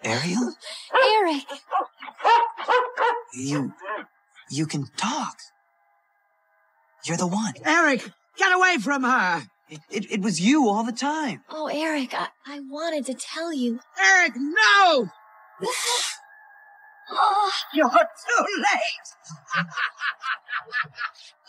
Ariel? Eric! You can talk. You're the one. Eric, get away from her! It was you all the time. Oh, Eric, I wanted to tell you. Eric, no! Oh. You're too late!